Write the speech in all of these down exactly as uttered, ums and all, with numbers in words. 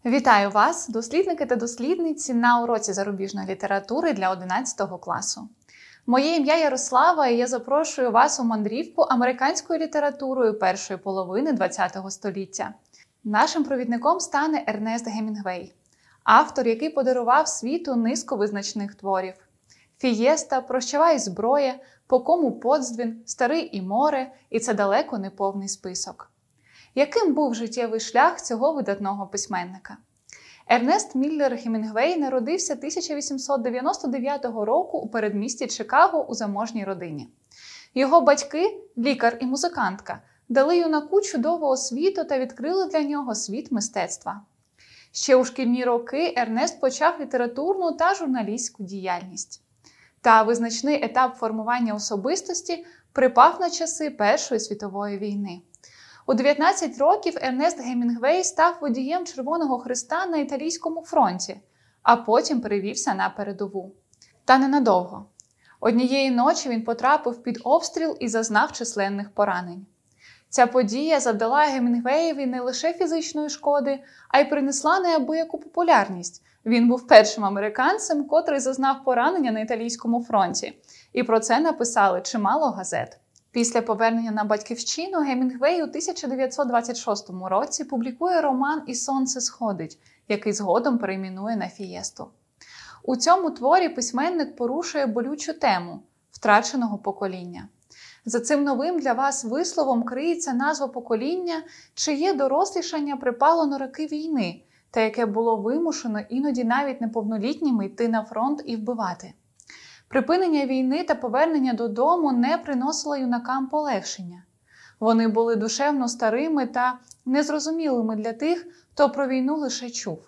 Вітаю вас, дослідники та дослідниці на уроці зарубіжної літератури для одинадцятого класу. Моє ім'я Ярослава і я запрошую вас у мандрівку американською літературою першої половини ХХ століття. Нашим провідником стане Ернест Гемінгвей, автор, який подарував світу низку визначних творів. «Фієста», «Прощавай, зброя», «По кому подзвін», «Старий і море» і це далеко не повний список. Яким був життєвий шлях цього видатного письменника? Ернест Міллер Гемінгвей народився тисяча вісімсот дев'яносто дев'ятого року у передмісті Чикаго у заможній родині. Його батьки, лікар і музикантка, дали юнаку чудову освіту та відкрили для нього світ мистецтва. Ще у шкільні роки Ернест почав літературну та журналістську діяльність. Та визначний етап формування особистості припав на часи Першої світової війни. У дев'ятнадцять років Ернест Гемінгвей став водієм Червоного Хреста на Італійському фронті, а потім перевівся на передову. Та ненадовго. Однієї ночі він потрапив під обстріл і зазнав численних поранень. Ця подія завдала Гемінгвеєві не лише фізичної шкоди, а й принесла неабияку популярність. Він був першим американцем, котрий зазнав поранення на Італійському фронті. І про це написали чимало газет. Після повернення на батьківщину Гемінгвей у тисяча дев'ятсот двадцять шостому році публікує роман «І сонце сходить», який згодом перейменує на «Фієсту». У цьому творі письменник порушує болючу тему – втраченого покоління. За цим новим для вас висловом криється назва покоління, чиє дорослішання припало на роки війни, та яке було вимушено іноді навіть неповнолітніми йти на фронт і вбивати. Припинення війни та повернення додому не приносило юнакам полегшення. Вони були душевно старими та незрозумілими для тих, хто про війну лише чув.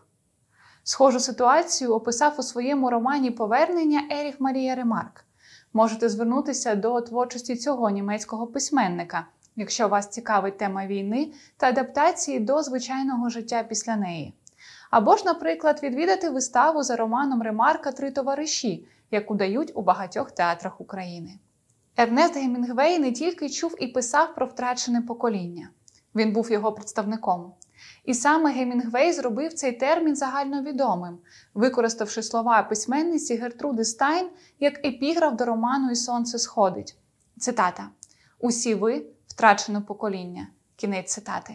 Схожу ситуацію описав у своєму романі «Повернення» Еріх Марія Ремарк. Можете звернутися до творчості цього німецького письменника, якщо вас цікавить тема війни та адаптації до звичайного життя після неї. Або ж, наприклад, відвідати виставу за романом Ремарка «Три товариші», яку дають у багатьох театрах України. Ернест Гемінгвей не тільки чув і писав про втрачене покоління. Він був його представником. І саме Гемінгвей зробив цей термін загальновідомим, використавши слова письменниці Гертруди Стайн як епіграф до роману «І сонце сходить». Цитата. «Усі ви – втрачене покоління». Кінець цитати.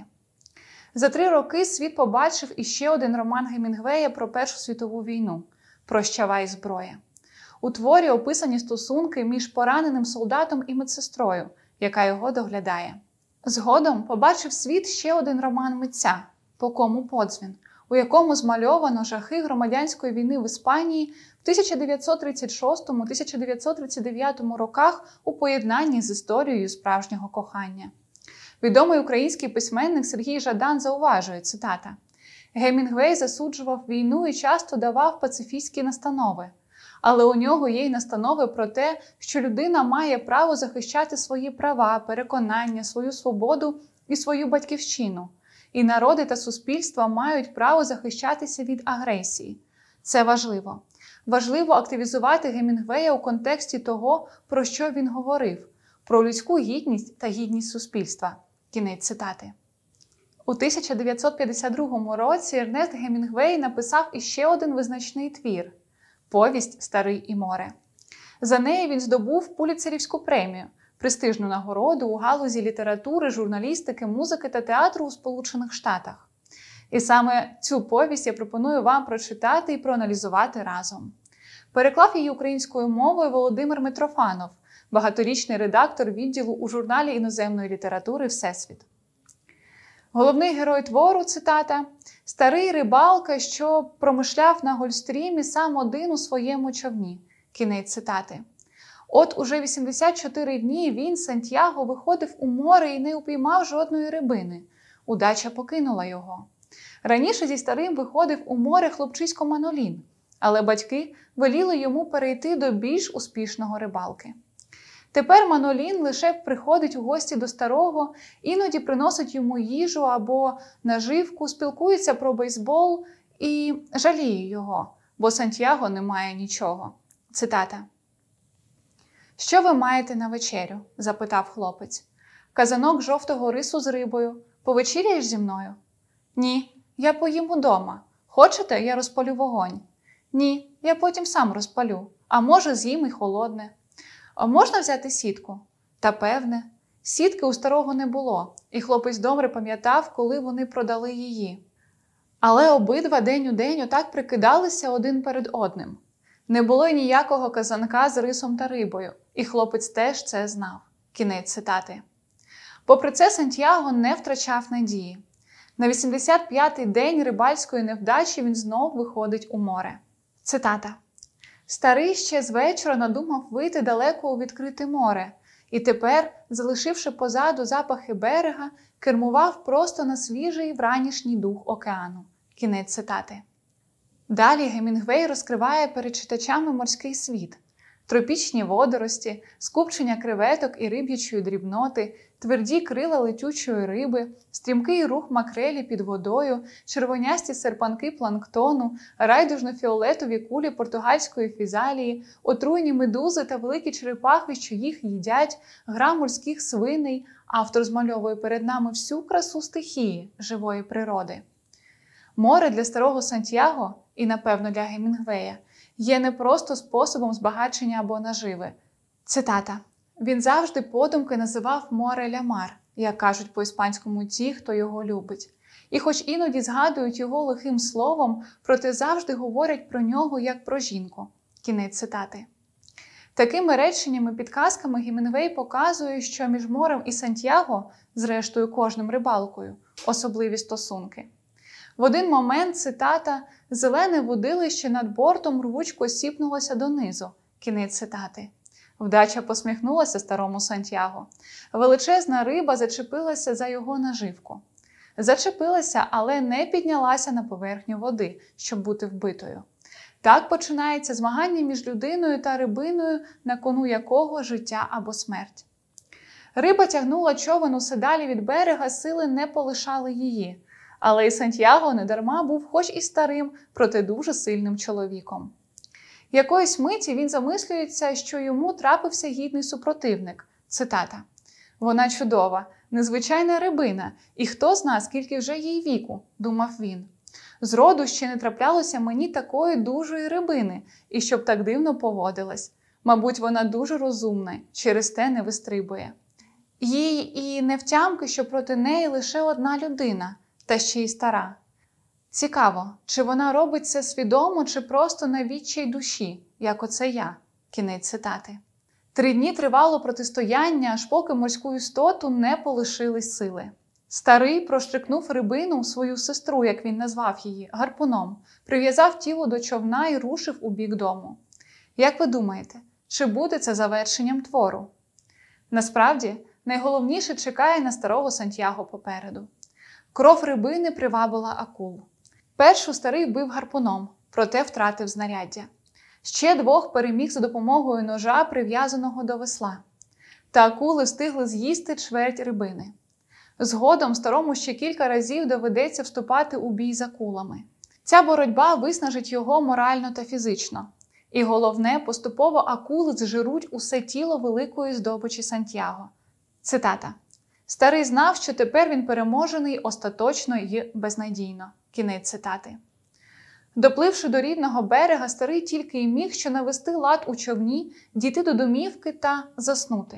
За три роки світ побачив іще один роман Гемінгвея про Першу світову війну «Прощавай, зброя». У творі описані стосунки між пораненим солдатом і медсестрою, яка його доглядає. Згодом побачив світ ще один роман митця «По кому подзвін», у якому змальовано жахи громадянської війни в Іспанії в тисяча дев'ятсот тридцять шостому - тисяча дев'ятсот тридцять дев'ятому роках у поєднанні з історією справжнього кохання. Відомий український письменник Сергій Жадан зауважує, цитата, «Гемінгвей засуджував війну і часто давав пацифістські настанови. Але у нього є й настанови про те, що людина має право захищати свої права, переконання, свою свободу і свою батьківщину. І народи та суспільства мають право захищатися від агресії. Це важливо. Важливо активізувати Гемінгвея у контексті того, про що він говорив, про людську гідність та гідність суспільства». Кінець цитати. У тисяча дев'ятсот п'ятдесят другому році Ернест Гемінгвей написав іще один визначний твір – «Повість «Старий і море». За неї він здобув Пулітцерівську премію – престижну нагороду у галузі літератури, журналістики, музики та театру у Сполучених Штатах. І саме цю повість я пропоную вам прочитати і проаналізувати разом. Переклав її українською мовою Володимир Митрофанов, багаторічний редактор відділу у журналі іноземної літератури «Всесвіт». Головний герой твору, цитата, «Старий рибалка, що промишляв на Гольфстрімі сам один у своєму човні». Кінець цитати. От уже вісімдесят чотири дні він, Сантьяго, виходив у море і не упіймав жодної рибини. Удача покинула його. Раніше зі старим виходив у море хлопчисько Манолін, але батьки веліли йому перейти до більш успішного рибалки. Тепер Манолін лише приходить у гості до старого, іноді приносить йому їжу або наживку, спілкується про бейсбол і жаліє його, бо Сантьяго не має нічого. Цитата. «Що ви маєте на вечерю?» – запитав хлопець. «Казанок жовтого рису з рибою. Повечеряєш зі мною?» «Ні, я поїм удома. Хочете, я розпалю вогонь? Ні, я потім сам розпалю. А може, з'їм і холодне. А можна взяти сітку? Та певне. Сітки у старого не було, і хлопець добре пам'ятав, коли вони продали її. Але обидва день у день отак прикидалися один перед одним. Не було й ніякого казанка з рисом та рибою, і хлопець теж це знав. Кінець цитати. Попри це, Сантьяго не втрачав надії. На вісімдесят п'ятий день рибальської невдачі він знов виходить у море. Цитата. «Старий ще з вечора надумав вийти далеко у відкрите море, і тепер, залишивши позаду запахи берега, кермував просто на свіжий вранішній дух океану». Кінець цитати. Далі Гемінгвей розкриває перед читачами морський світ. Тропічні водорості, скупчення креветок і риб'ячої дрібноти, тверді крила летючої риби, стрімкий рух макрелі під водою, червонясті серпанки планктону, райдужно-фіолетові кулі португальської фізалії, отруйні медузи та великі черепахи, що їх їдять, гра морських свиней. Автор змальовує перед нами всю красу стихії живої природи. Море для старого Сантьяго, і, напевно, для Гемінгвея, є не просто способом збагачення або наживи. Цитата. «Він завжди подумки називав море Ля-Мар, як кажуть по-іспанському ті, хто його любить. І хоч іноді згадують його лихим словом, проте завжди говорять про нього як про жінку». Кінець цитати. Такими реченнями-підказками Гемінгвей показує, що між морем і Сантьяго, зрештою кожним рибалкою, особливі стосунки. В один момент, цитата, «зелене водилище над бортом рвучко сіпнулося донизу». Кінець цитати. Вдача посміхнулася старому Сантьяго. Величезна риба зачепилася за його наживку. Зачепилася, але не піднялася на поверхню води, щоб бути вбитою. Так починається змагання між людиною та рибиною, на кону якого життя або смерть. Риба тягнула човен усе далі від берега, сили не полишали її. Але і Сантьяго недарма був хоч і старим, проте дуже сильним чоловіком. Якоїсь миті він замислюється, що йому трапився гідний супротивник. Цитата. «Вона чудова, незвичайна рибина, і хто зна, скільки вже їй віку», – думав він. «Зроду ще не траплялося мені такої дужої рибини, і щоб так дивно поводилась. Мабуть, вона дуже розумна, через те не вистрибує. Їй і не втямки, що проти неї лише одна людина, та ще й стара. Цікаво, чи вона робить це свідомо, чи просто на відчай душі, як оце я». Кінець цитати. Три дні тривало протистояння, аж поки морську істоту не полишили сили. Старий проштрикнув рибину, свою сестру, як він назвав її, гарпуном, прив'язав тіло до човна і рушив у бік дому. Як ви думаєте, чи буде це завершенням твору? Насправді, найголовніше чекає на старого Сантьяго попереду. Кров рибини привабила акул. Першу старий бив гарпуном, проте втратив знаряддя. Ще двох переміг за допомогою ножа, прив'язаного до весла. Та акули встигли з'їсти чверть рибини. Згодом старому ще кілька разів доведеться вступати у бій з акулами. Ця боротьба виснажить його морально та фізично. І головне, поступово акули зжируть усе тіло великої здобичі Сантьяго. Цитата. «Старий знав, що тепер він переможений остаточно й безнадійно». Кінець цитати. Допливши до рідного берега, старий тільки й міг що навести лад у човні, дійти до домівки та заснути.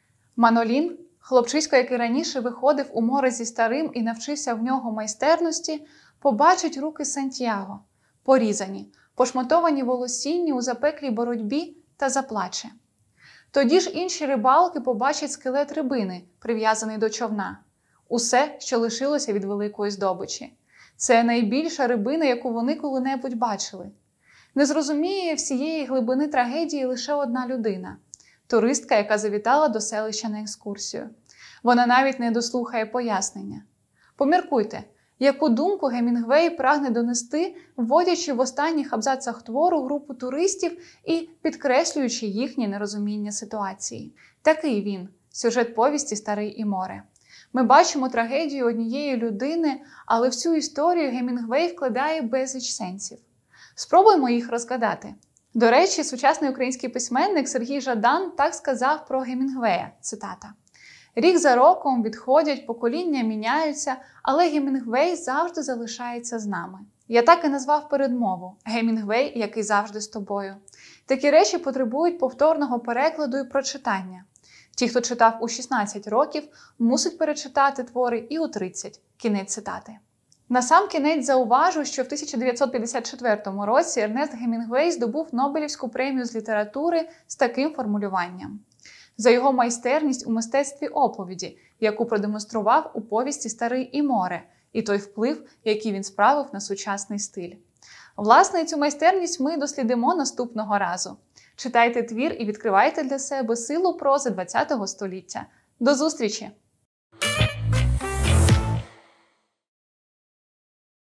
Манолін, хлопчисько, який раніше виходив у море зі старим і навчився в нього майстерності, побачить руки Сантьяго, порізані, пошматовані волосінні у запеклій боротьбі та заплаче. Тоді ж інші рибалки побачать скелет рибини, прив'язаний до човна. Усе, що лишилося від великої здобичі. Це найбільша рибина, яку вони коли-небудь бачили. Не зрозуміє всієї глибини трагедії лише одна людина – туристка, яка завітала до селища на екскурсію. Вона навіть не дослухає пояснення. Поміркуйте, яку думку Гемінгвей прагне донести, вводячи в останніх абзацах твору групу туристів і підкреслюючи їхнє нерозуміння ситуації. Такий він – сюжет повісті «Старий і море». Ми бачимо трагедію однієї людини, але в цю історію Гемінгвей вкладає безліч сенсів. Спробуємо їх розгадати. До речі, сучасний український письменник Сергій Жадан так сказав про Гемінгвея, цитата. «Рік за роком відходять, покоління міняються, але Гемінгвей завжди залишається з нами». Я так і назвав передмову «Гемінгвей, який завжди з тобою». Такі речі потребують повторного перекладу і прочитання. Ті, хто читав у шістнадцять років, мусить перечитати твори і у тридцять. Кінець цитати. Насамкінець зауважу, що в тисяча дев'ятсот п'ятдесят четвертому році Ернест Гемінгвей здобув Нобелівську премію з літератури з таким формулюванням. За його майстерність у мистецтві оповіді, яку продемонстрував у повісті «Старий і море», і той вплив, який він справив на сучасний стиль. Власне, цю майстерність ми дослідимо наступного разу. Читайте твір і відкривайте для себе силу прози ХХ століття. До зустрічі!